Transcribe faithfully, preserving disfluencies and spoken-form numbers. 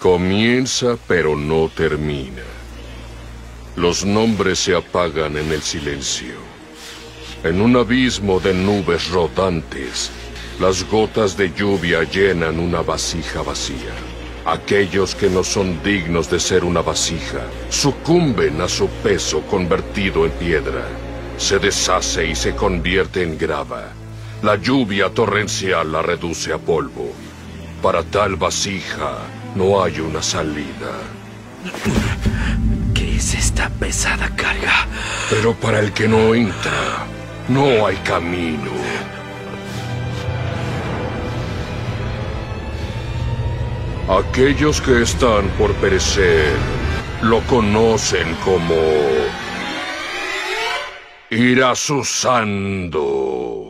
Comienza, pero no termina. Los nombres se apagan en el silencio. En un abismo de nubes rodantes, las gotas de lluvia llenan una vasija vacía. Aquellos que no son dignos de ser una vasija sucumben a su peso convertido en piedra. Se deshace y se convierte en grava. La lluvia torrencial la reduce a polvo. Para tal vasija no hay una salida. ¿Qué es esta pesada carga? Pero para el que no entra, no hay camino. Aquellos que están por perecer lo conocen como Irasusando.